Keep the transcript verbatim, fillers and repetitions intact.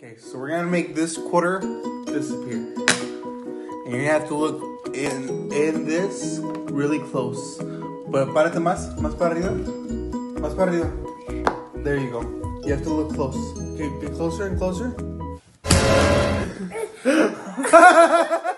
Okay, so we're gonna make this quarter disappear. And you're gonna have to look in in this really close. But párate más, más para arriba. Más para arriba. There you go. You have to look close. Okay, get closer and closer.